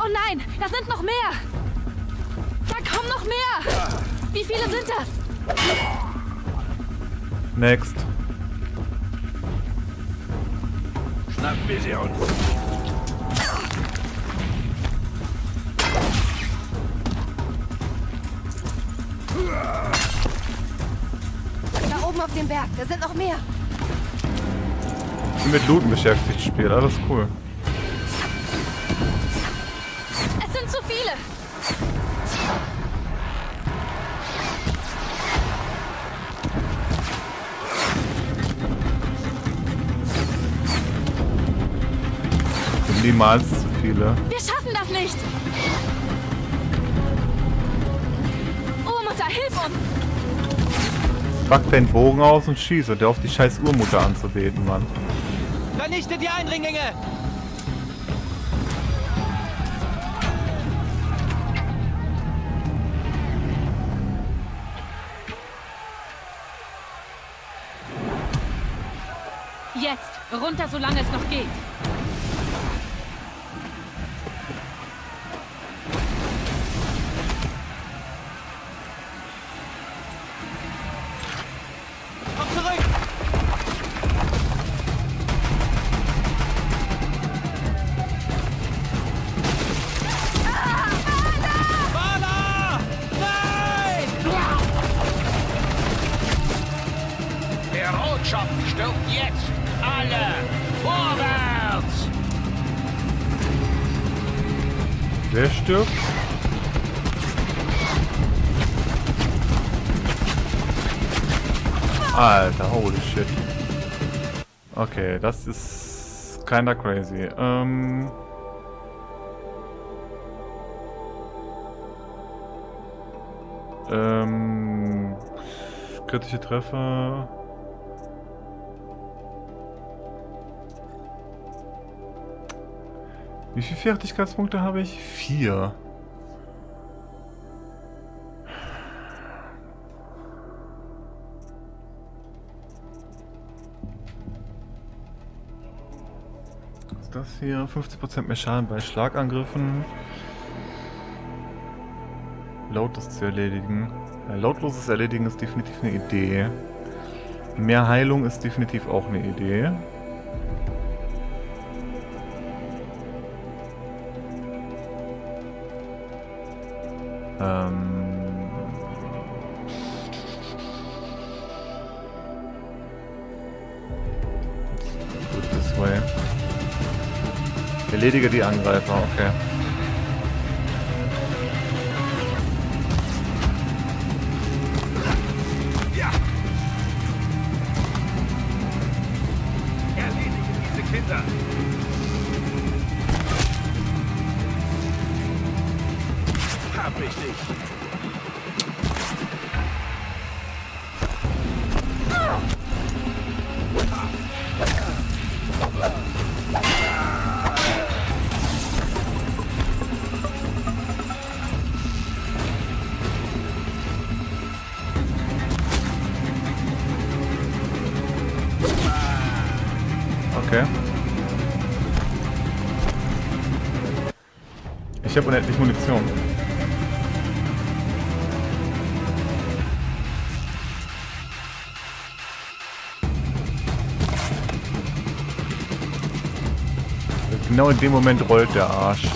Oh nein, da sind noch mehr! Da kommen noch mehr! Wie viele sind das? Next. Schnappen wir sie uns. Da oben auf dem Berg, da sind noch mehr. Ich bin mit Looten beschäftigt, Spiel. Alles cool. Es sind zu viele. Niemals zu viele. Wir schaffen das nicht. Urmutter, hilf uns. Pack den Bogen aus und schieße, der auf die scheiß Urmutter anzubeten, Mann. Vernichtet die Eindringlinge! Jetzt, runter, solange es noch geht. Komm zurück! Bala! Nein! Der Rotschopf stirbt jetzt. Alle vorwärts! Wer stirbt? Alter, holy shit. Okay, das ist kinda crazy. Kritische Treffer. Wie viele Fertigkeitspunkte habe ich? 4. Was ist das hier? 50% mehr Schaden bei Schlagangriffen. Lautlos zu erledigen. Lautloses Erledigen ist definitiv eine Idee. Mehr Heilung ist definitiv auch eine Idee. Gut, this way. Erledige die Angreifer, okay. Ja! Erledige diese Kinder! Hab ich dich! Okay. Ich habe unendlich Munition. Genau in dem Moment rollt der Arsch.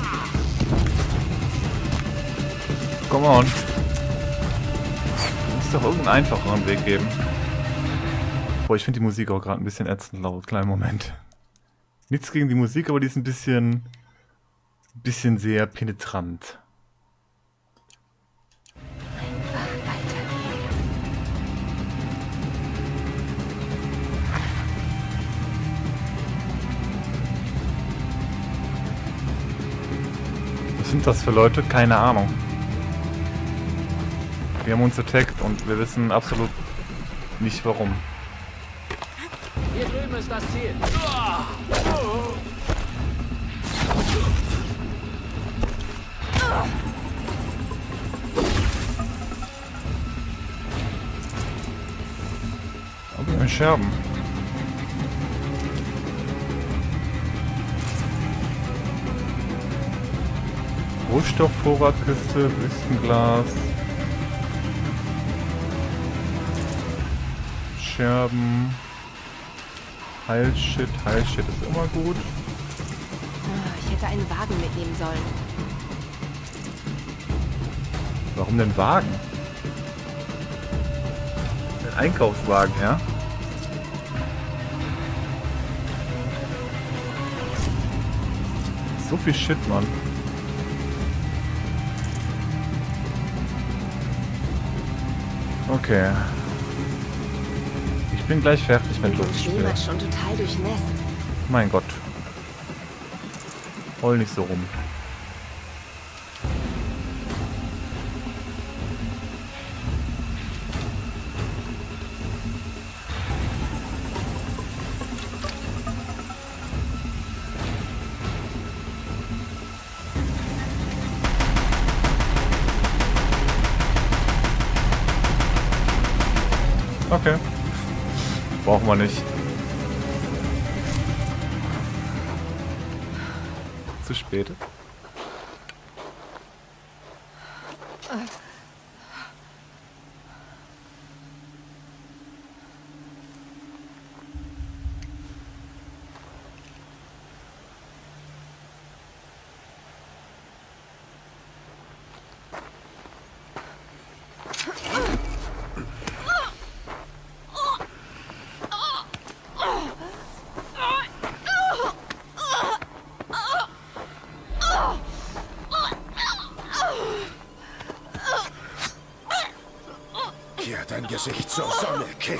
Come on. Muss doch irgendeinen einfacheren Weg geben. Boah, ich finde die Musik auch gerade ein bisschen ätzend laut. Kleinen Moment. Nichts gegen die Musik, aber die ist ein bisschen sehr penetrant. Was sind das für Leute? Keine Ahnung. Wir haben uns attackt und wir wissen absolut nicht warum. Hier drüben ist das Ziel. Okay, Scherben. Rohstoffvorratkiste, Wüstenglas. Scherben. Heilshit. Heilshit ist immer gut. Ich hätte einen Wagen mitnehmen sollen. Warum denn Wagen? Ein Einkaufswagen, ja? So viel Shit, Mann. Okay. Ich bin gleich fertig mit Luftspiel. Schneematsch schon total durchnässt. Mein Gott. Heul nicht so rum. Okay. Brauchen wir nicht. Zu spät. Kehr dein Gesicht zur Sonne, Kind.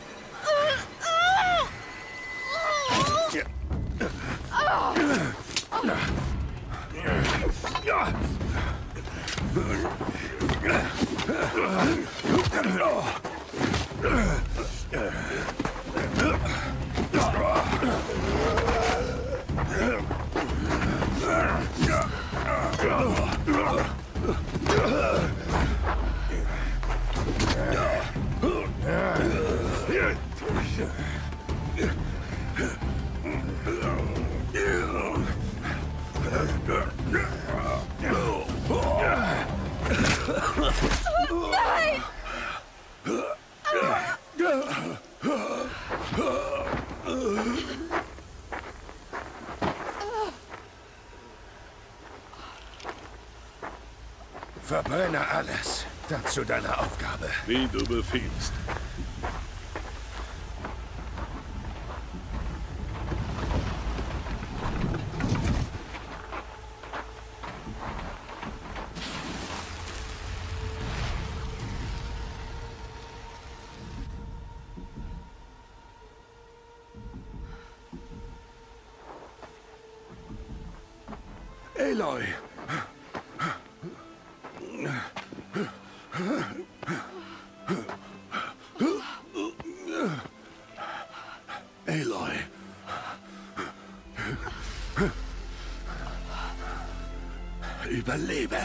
Verbrenne alles. Dazu deine Aufgabe. Wie du befiehlst. Aloy! Aloy. Überlebe.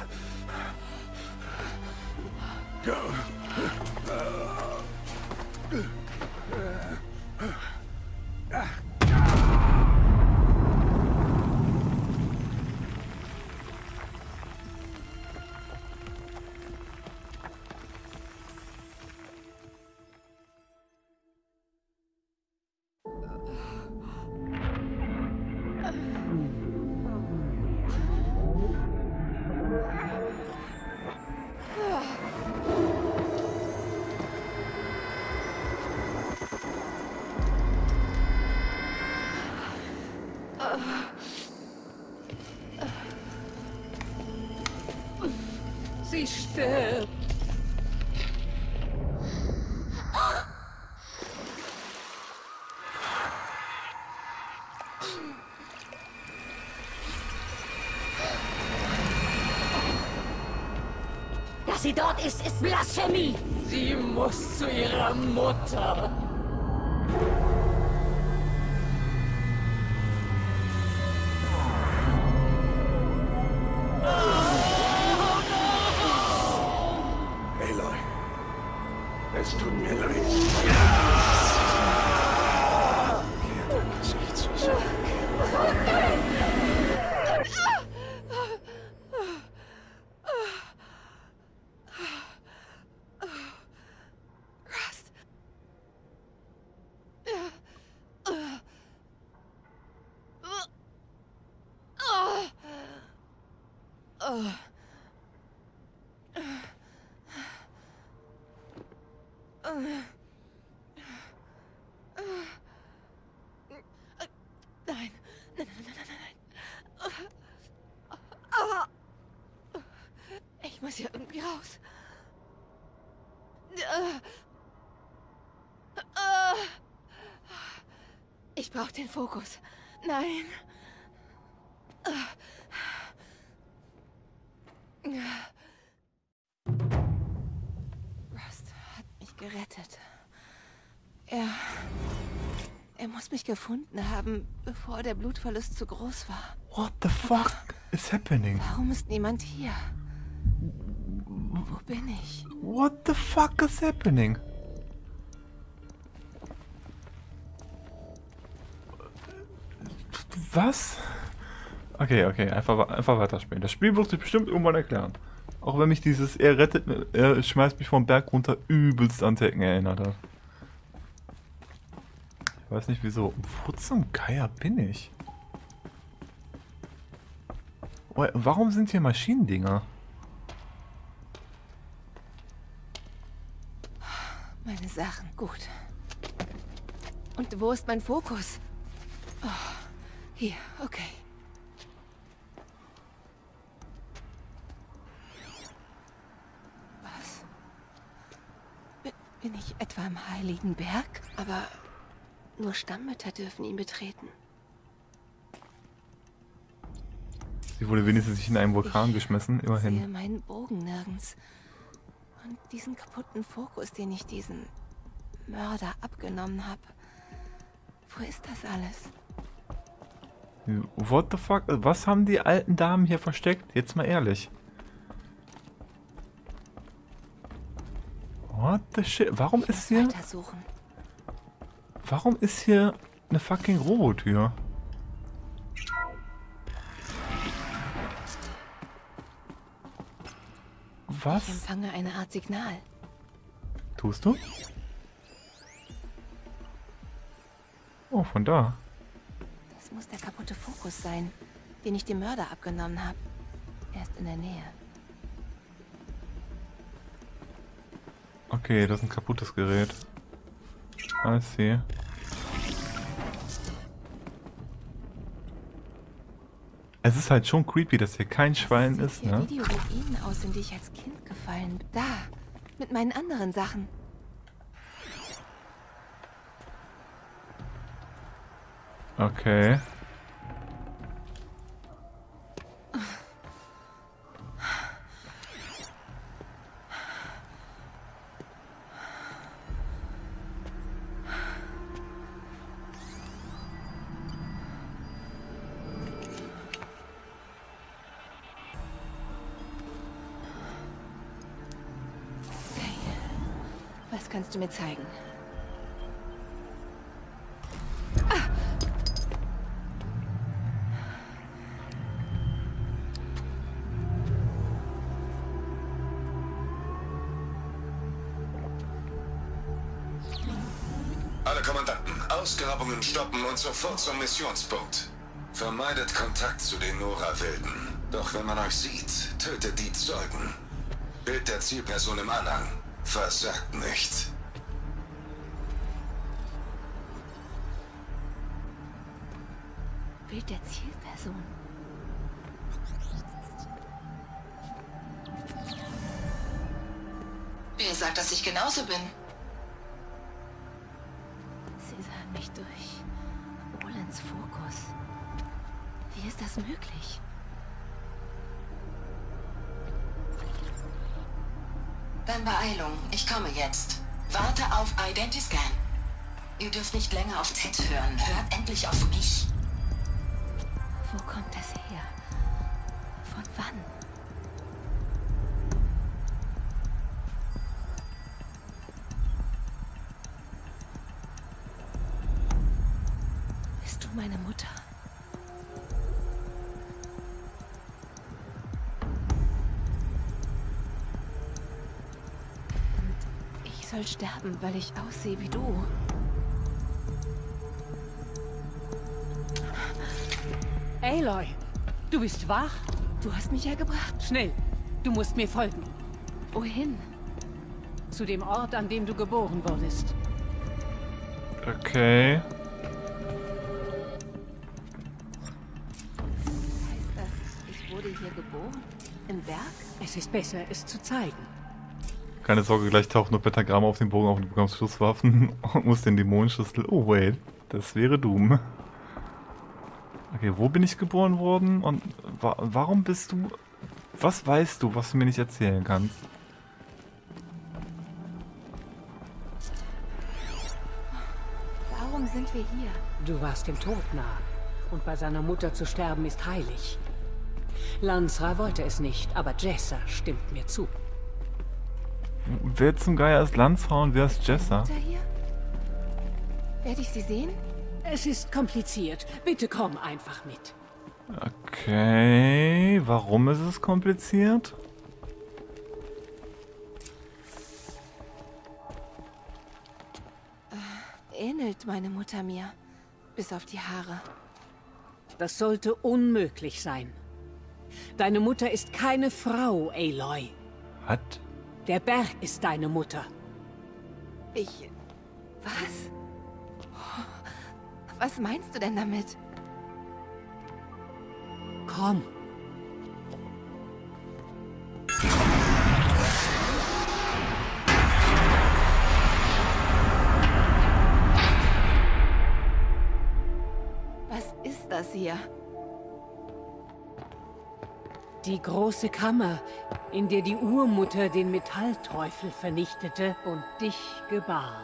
Sie stirbt. Dass sie dort ist Blasphemie. Sie muss zu ihrer Mutter. Aloy. Es tut mir leid. Kehr dein Gesicht zur Sonne. Nein, nein, nein, nein, nein. Ich muss hier irgendwie raus. Ich brauche den Fokus. Nein. Rust hat mich gerettet. Er muss mich gefunden haben, bevor der Blutverlust zu groß war. What the fuck is happening? Warum ist niemand hier? Wo bin ich? What the fuck is happening? Was? Okay, einfach weiterspielen. Das Spiel wird sich bestimmt irgendwann erklären. Auch wenn mich dieses er schmeißt mich vom Berg runter übelst an Tekken erinnert hat. Ich weiß nicht wieso. Wo zum Geier bin ich? Oh, warum sind hier Maschinendinger? Meine Sachen, gut. Und wo ist mein Fokus? Oh, hier, okay. Was? Bin ich etwa im Heiligen Berg? Aber nur Stammmütter dürfen ihn betreten. Sie wurde wenigstens nicht in einen Vulkan geschmissen, Ich immerhin. sehe meinen Bogen nirgends. Und diesen kaputten Fokus, den ich diesen Mörder abgenommen habe. Wo ist das alles? What the fuck? Was haben die alten Damen hier versteckt? Jetzt mal ehrlich. What the shit? Warum ist hier... Weitersuchen. Warum ist hier eine fucking Robotür? Ich Was empfange eine Art Signal. tust du? Oh, von da. Das muss der kaputte Fokus sein, den ich dem Mörder abgenommen habe. Er ist in der Nähe. Okay, das ist ein kaputtes Gerät. I see. Es ist halt schon creepy, dass hier kein Schwein ist, Sieht ne? wie die Ruinen aus, in die ich als Kind gefallen bin. Da, mit meinen anderen Sachen. Okay. Okay. Was kannst du mir zeigen? Alle Kommandanten, Ausgrabungen stoppen und sofort zum Missionspunkt. Vermeidet Kontakt zu den Nora-Wilden. Doch wenn man euch sieht, tötet die Zeugen. Bild der Zielperson im Anhang. Versagt nicht. Bild der Zielperson. Wer sagt, dass ich genauso bin? Sie sahen mich durch Olens Fokus. Wie ist das möglich? Dann Beeilung. Ich komme jetzt. Warte auf Identiscan. Ihr dürft nicht länger auf Ted hören. Hört endlich auf mich. Wo kommt das her? Von wann? Bist du meine Mutter? Und ich soll sterben, weil ich aussehe wie du. Aloy, du bist wach? Du hast mich hergebracht. Schnell, du musst mir folgen. Wohin? Zu dem Ort, an dem du geboren wurdest. Okay. Heißt das, ich wurde hier geboren? Im Berg? Es ist besser, es zu zeigen. Keine Sorge, gleich taucht nur Pentagramm auf den Bogen auf und du bekommst Schusswaffen und musst den Dämonenschlüssel. Oh wait, das wäre Doom. Okay, wo bin ich geboren worden und warum bist du... Was weißt du, was du mir nicht erzählen kannst? Warum sind wir hier? Du warst dem Tod nah. Und bei seiner Mutter zu sterben ist heilig. Lansra wollte es nicht, aber Jessa stimmt mir zu. Wer zum Geier ist Lansra und wer ist Jessa? Mutter hier? Werde ich sie sehen? Es ist kompliziert. Bitte komm einfach mit. Okay, warum ist es kompliziert? Ähnelt meine Mutter mir. Bis auf die Haare. Das sollte unmöglich sein. Deine Mutter ist keine Frau, Aloy. Was? Der Berg ist deine Mutter. Ich... Was? Was meinst du denn damit? Komm. Was ist das hier? Die große Kammer, in der die Urmutter den Metallteufel vernichtete und dich gebar.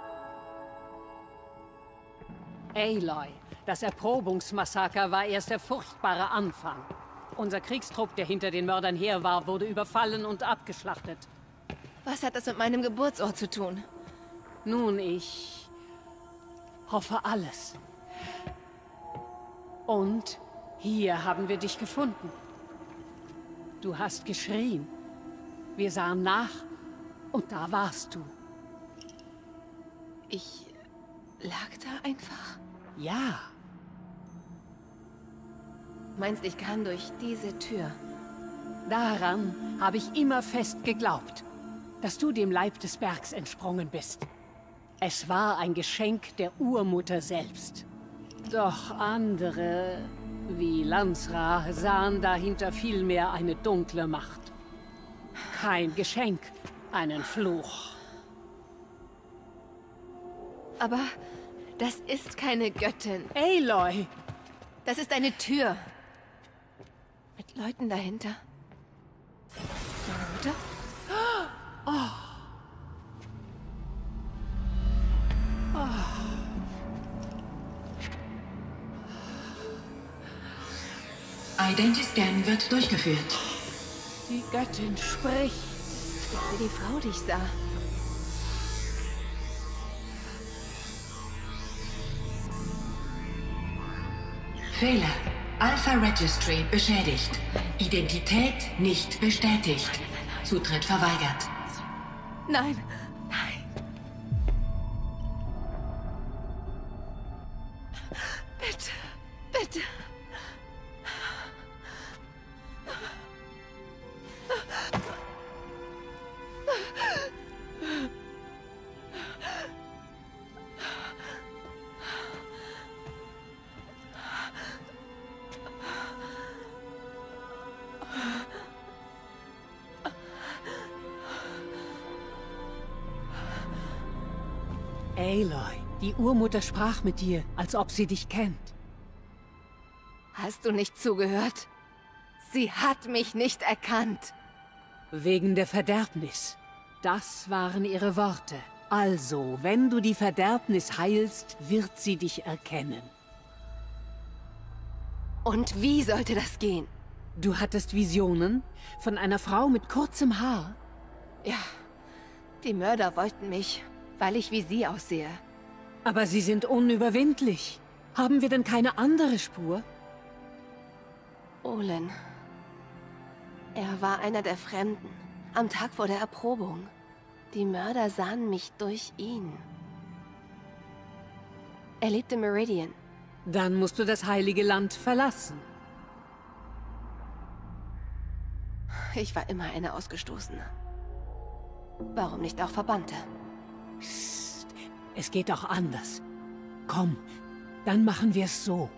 Aloy, das Erprobungsmassaker war erst der furchtbare Anfang. Unser Kriegstrupp, der hinter den Mördern her war, wurde überfallen und abgeschlachtet. Was hat das mit meinem Geburtsort zu tun? Nun, ich hoffe alles. Und hier haben wir dich gefunden. Du hast geschrien. Wir sahen nach und da warst du. Ich lag da einfach? Ja. Meinst, ich kann durch diese Tür? Daran habe ich immer fest geglaubt, dass du dem Leib des Bergs entsprungen bist. Es war ein Geschenk der Urmutter selbst. Doch andere, wie Lansra, sahen dahinter vielmehr eine dunkle Macht. Kein Geschenk, einen Fluch. Aber das ist keine Göttin. Aloy! Das ist eine Tür. Mit Leuten dahinter. Meine Mutter? Identiscan wird durchgeführt. Die Göttin spricht. Ist wie die Frau, die ich sah. Fehler. Alpha Registry beschädigt. Identität nicht bestätigt. Zutritt verweigert. Nein, nein. Bitte, bitte. Aloy, die Urmutter sprach mit dir, als ob sie dich kennt. Hast du nicht zugehört? Sie hat mich nicht erkannt. Wegen der Verderbnis. Das waren ihre Worte. Also, wenn du die Verderbnis heilst, wird sie dich erkennen. Und wie sollte das gehen? Du hattest Visionen von einer Frau mit kurzem Haar. Ja, die Mörder wollten mich, weil ich wie sie aussehe. Aber sie sind unüberwindlich. Haben wir denn keine andere Spur? Olin. Er war einer der Fremden. Am Tag vor der Erprobung. Die Mörder sahen mich durch ihn. Er lebt in Meridian. Dann musst du das Heilige Land verlassen. Ich war immer eine Ausgestoßene. Warum nicht auch Verbannte? Psst, es geht auch anders. Komm, dann machen wir es so.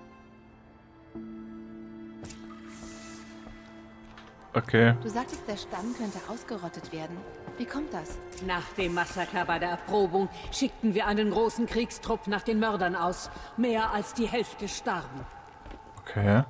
Okay. Du sagtest, der Stamm könnte ausgerottet werden. Wie kommt das? Nach dem Massaker bei der Erprobung schickten wir einen großen Kriegstrupp nach den Mördern aus. Mehr als die Hälfte starben. Okay.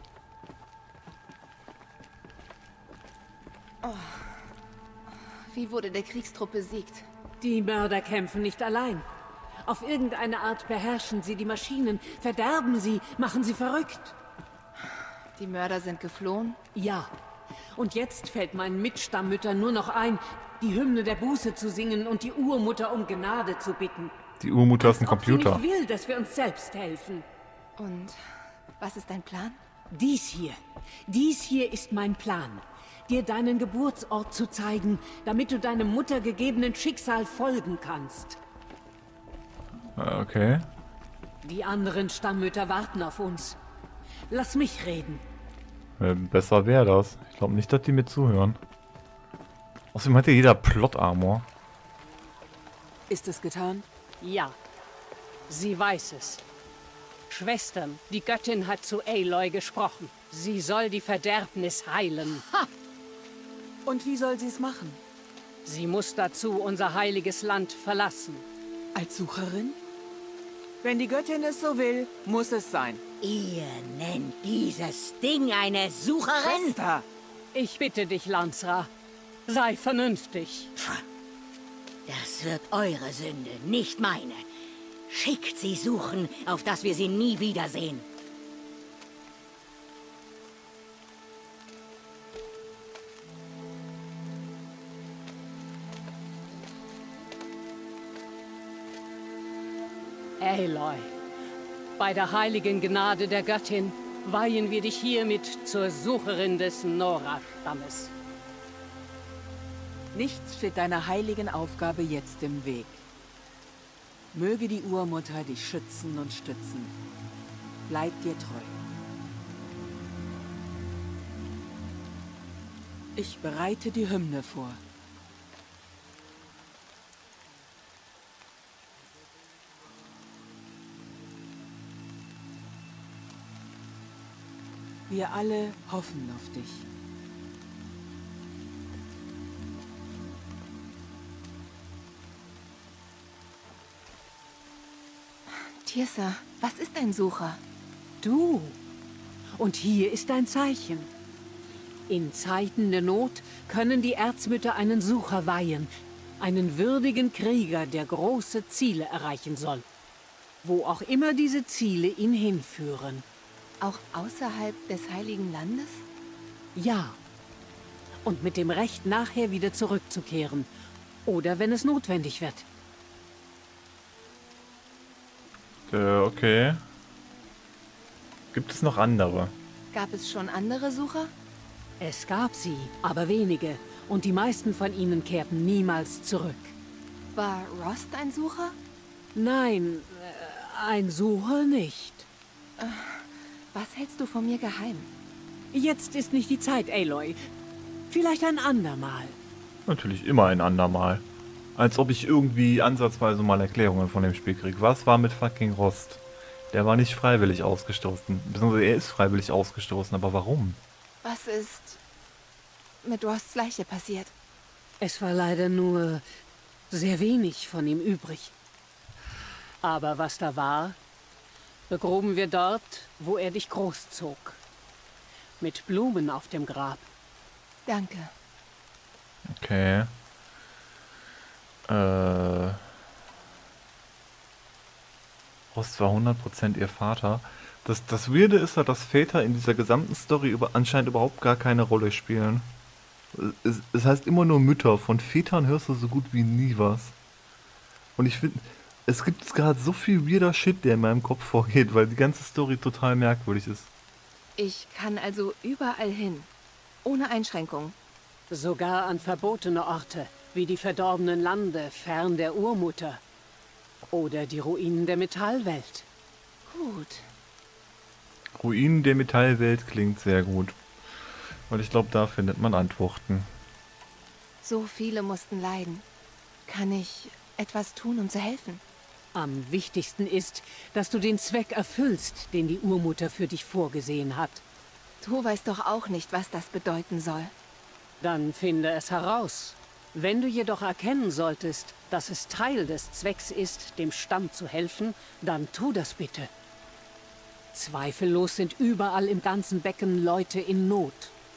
Wie wurde der Kriegstrupp besiegt? Die Mörder kämpfen nicht allein. Auf irgendeine Art beherrschen sie die Maschinen, verderben sie, machen sie verrückt. Die Mörder sind geflohen? Ja. Und jetzt fällt meinen Mitstammmüttern nur noch ein, die Hymne der Buße zu singen und die Urmutter um Gnade zu bitten. Die Urmutter ist ein Als ob sie Computer. nicht will, dass wir uns selbst helfen. Und was ist dein Plan? Dies hier ist mein Plan. Dir deinen Geburtsort zu zeigen, damit du deinem muttergegebenen Schicksal folgen kannst. Okay. Die anderen Stammmütter warten auf uns. Lass mich reden. Besser wäre das. Ich glaube nicht, dass die mir zuhören. Außerdem hat ja jeder Plot-Armor. Ist es getan? Ja, sie weiß es. Schwestern, die Göttin hat zu Aloy gesprochen. Sie soll die Verderbnis heilen. Ha! Und wie soll sie es machen? Sie muss dazu unser heiliges Land verlassen. Als Sucherin? Wenn die Göttin es so will, muss es sein. Ihr nennt dieses Ding eine Sucherin? Schwester! Ich bitte dich, Lansra, sei vernünftig. Das wird eure Sünde, nicht meine. Schickt sie suchen, auf dass wir sie nie wiedersehen. Aloy, bei der heiligen Gnade der Göttin weihen wir dich hiermit zur Sucherin des Nora-Stammes. Nichts steht deiner heiligen Aufgabe jetzt im Weg. Möge die Urmutter dich schützen und stützen. Bleib dir treu. Ich bereite die Hymne vor. Wir alle hoffen auf dich. Tirsa, was ist ein Sucher? Du. Und hier ist dein Zeichen. In Zeiten der Not können die Erzmütter einen Sucher weihen. Einen würdigen Krieger, der große Ziele erreichen soll. Wo auch immer diese Ziele ihn hinführen. Auch außerhalb des Heiligen Landes? Ja. Und mit dem Recht, nachher wieder zurückzukehren. Oder wenn es notwendig wird. Okay. Gibt es noch andere? Gab es schon andere Sucher? Es gab sie, aber wenige. Und die meisten von ihnen kehrten niemals zurück. War Rost ein Sucher? Nein, ein Sucher nicht. Was hältst du von mir geheim? Jetzt ist nicht die Zeit, Aloy. Vielleicht ein andermal. Natürlich immer ein andermal. Als ob ich irgendwie ansatzweise mal Erklärungen von dem Spiel kriege. Was war mit fucking Rost? Der war nicht freiwillig ausgestoßen. Beziehungsweise er ist freiwillig ausgestoßen, aber warum? Was ist mit Rosts Leiche passiert? Es war leider nur sehr wenig von ihm übrig. Aber was da war, begruben wir dort, wo er dich großzog. Mit Blumen auf dem Grab. Danke. Okay. Rost war 100% ihr Vater. Das Weirde ist ja, dass Väter in dieser gesamten Story anscheinend überhaupt gar keine Rolle spielen. Es heißt immer nur Mütter. Von Vätern hörst du so gut wie nie was. Und ich finde, es gibt gerade so viel weirder Shit, der in meinem Kopf vorgeht, weil die ganze Story total merkwürdig ist. Ich kann also überall hin. Ohne Einschränkung. Sogar an verbotene Orte, wie die verdorbenen Lande fern der Urmutter. Oder die Ruinen der Metallwelt. Gut. Ruinen der Metallwelt klingt sehr gut. Weil ich glaube, da findet man Antworten. So viele mussten leiden. Kann ich etwas tun, um zu helfen? Am wichtigsten ist, dass du den Zweck erfüllst, den die Urmutter für dich vorgesehen hat. Du weißt doch auch nicht, was das bedeuten soll. Dann finde es heraus. Wenn du jedoch erkennen solltest, dass es Teil des Zwecks ist, dem Stamm zu helfen, dann tu das bitte. Zweifellos sind überall im ganzen Becken Leute in Not.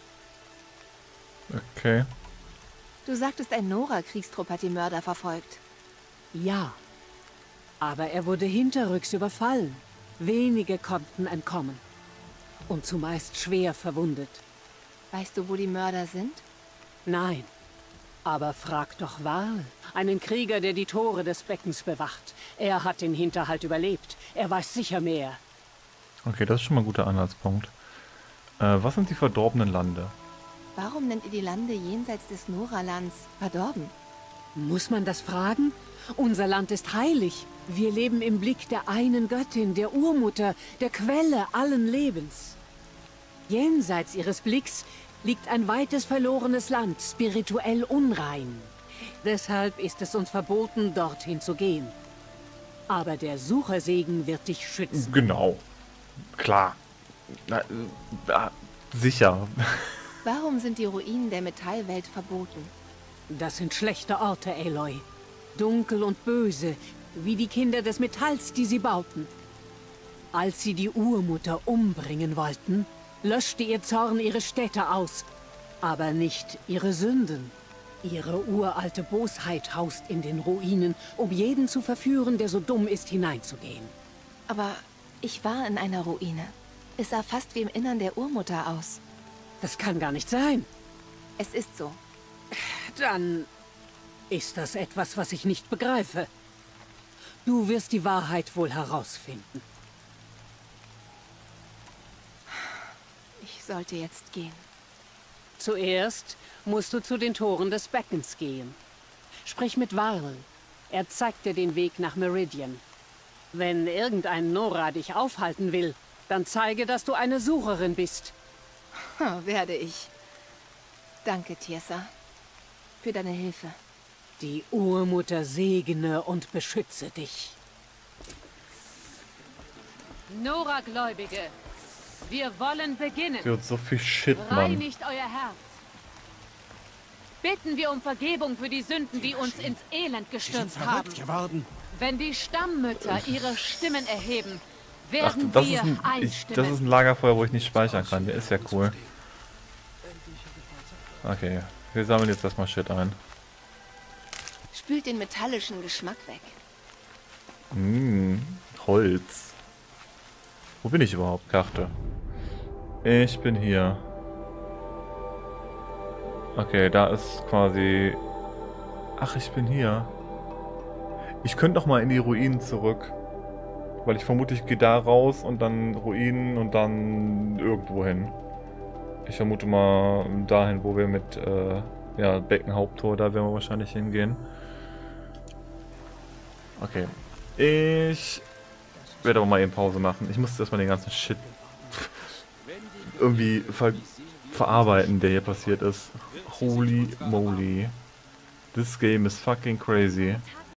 Okay. Du sagtest, ein Nora-Kriegstrupp hat die Mörder verfolgt. Ja, aber er wurde hinterrücks überfallen. Wenige konnten entkommen. Und zumeist schwer verwundet. Weißt du, wo die Mörder sind? Nein, aber frag doch Varl, einen Krieger, der die Tore des Beckens bewacht. Er hat den Hinterhalt überlebt. Er weiß sicher mehr. Okay, das ist schon mal ein guter Anhaltspunkt. Was sind die verdorbenen Lande? Warum nennt ihr die Lande jenseits des Nora-Lands verdorben? Muss man das fragen? Unser Land ist heilig. Wir leben im Blick der einen Göttin, der Urmutter, der Quelle allen Lebens. Jenseits ihres Blicks liegt ein weites verlorenes Land, spirituell unrein. Deshalb ist es uns verboten, dorthin zu gehen. Aber der Suchersegen wird dich schützen. Genau. Klar. Sicher. Warum sind die Ruinen der Metallwelt verboten? Das sind schlechte Orte, Aloy. Dunkel und böse, wie die Kinder des Metalls, die sie bauten. Als sie die Urmutter umbringen wollten, löschte ihr Zorn ihre Städte aus, aber nicht ihre Sünden. Ihre uralte Bosheit haust in den Ruinen, um jeden zu verführen, der so dumm ist, hineinzugehen. Aber ich war in einer Ruine. Es sah fast wie im Innern der Urmutter aus. Das kann gar nicht sein. Es ist so. Dann ist das etwas, was ich nicht begreife. Du wirst die Wahrheit wohl herausfinden. Ich sollte jetzt gehen. Zuerst musst du zu den Toren des Beckens gehen. Sprich mit Varl. Er zeigt dir den Weg nach Meridian. Wenn irgendein Nora dich aufhalten will, dann zeige, dass du eine Sucherin bist. Werde ich. Danke, Tiesa, für deine Hilfe. Die Urmutter segne und beschütze dich. Nora-Gläubige, wir wollen beginnen. Sie hat so viel Shit, Mann. Reinigt euer Herz. Bitten wir um Vergebung für die Sünden, die uns ins Elend gestürzt haben. Wenn die Stammmütter ihre Stimmen erheben, werden das wir ist einstimmen. das ist ein Lagerfeuer, wo ich nicht speichern kann. Der ist ja cool. Okay, wir sammeln jetzt erstmal Shit ein. Spült den metallischen Geschmack weg. Holz. Wo bin ich überhaupt? Karte. Ich bin hier. Okay, da ist quasi... Ach, ich bin hier. Ich könnte doch mal in die Ruinen zurück. Weil ich vermute, ich gehe da raus und dann Ruinen und dann irgendwo hin. Ich vermute mal dahin, wo wir mit ja, Beckenhaupttor, da werden wir wahrscheinlich hingehen. Okay. Ich werde aber mal eben Pause machen. Ich muss erstmal den ganzen Shit irgendwie verarbeiten, der hier passiert ist. Holy moly. This game is fucking crazy.